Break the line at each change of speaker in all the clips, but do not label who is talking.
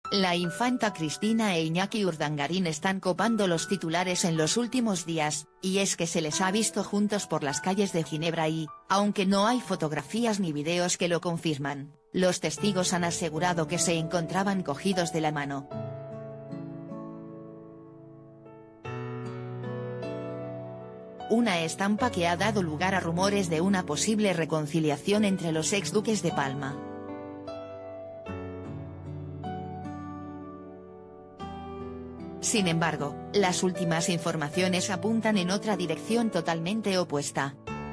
La infanta Cristina e Iñaki Urdangarín están copando los titulares en los últimos días, y es que se les ha visto juntos por las calles de Ginebra y, aunque no hay fotografías ni videos que lo confirman, los testigos han asegurado que se encontraban cogidos de la mano. Una estampa que ha dado lugar a rumores de una posible reconciliación entre los exduques de Palma. Sin embargo, las últimas informaciones apuntan en otra dirección totalmente opuesta.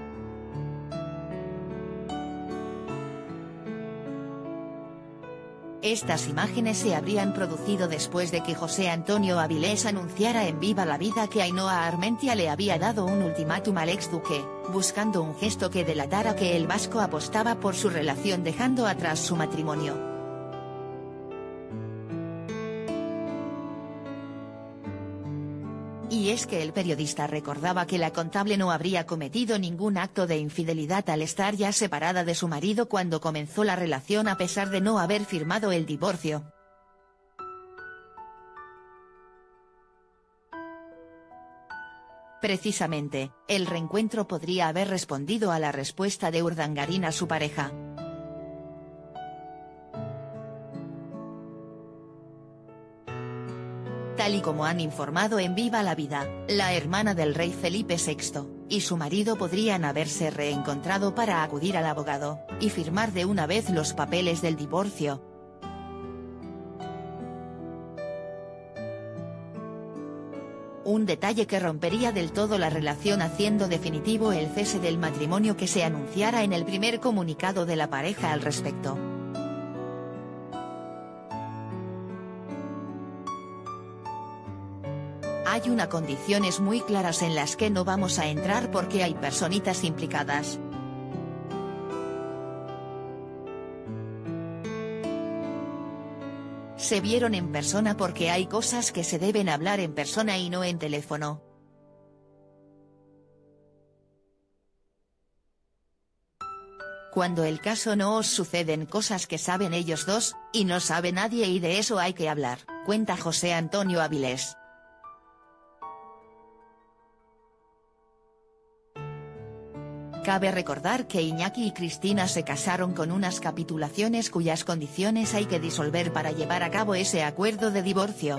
Estas imágenes se habrían producido después de que José Antonio Avilés anunciara en Viva la Vida que Ainhoa Armentia le había dado un ultimátum al exduque, buscando un gesto que delatara que el vasco apostaba por su relación dejando atrás su matrimonio. Y es que el periodista recordaba que la contable no habría cometido ningún acto de infidelidad al estar ya separada de su marido cuando comenzó la relación a pesar de no haber firmado el divorcio. Precisamente, el reencuentro podría haber respondido a la respuesta de Urdangarín a su pareja. Tal y como han informado en Viva la Vida, la hermana del rey Felipe VI, y su marido podrían haberse reencontrado para acudir al abogado, y firmar de una vez los papeles del divorcio. Un detalle que rompería del todo la relación haciendo definitivo el cese del matrimonio que se anunciara en el primer comunicado de la pareja al respecto. Hay unas condiciones muy claras en las que no vamos a entrar porque hay personitas implicadas. Se vieron en persona porque hay cosas que se deben hablar en persona y no en teléfono. Cuando el caso no os suceden cosas que saben ellos dos, y no sabe nadie y de eso hay que hablar, cuenta José Antonio Avilés. Cabe recordar que Iñaki y Cristina se casaron con unas capitulaciones cuyas condiciones hay que disolver para llevar a cabo ese acuerdo de divorcio.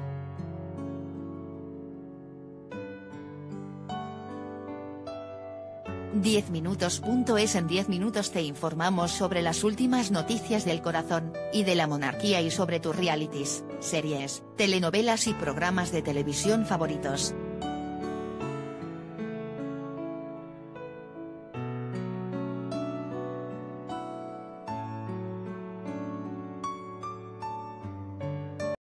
.es En 10 minutos te informamos sobre las últimas noticias del corazón, y de la monarquía y sobre tus realities, series, telenovelas y programas de televisión favoritos.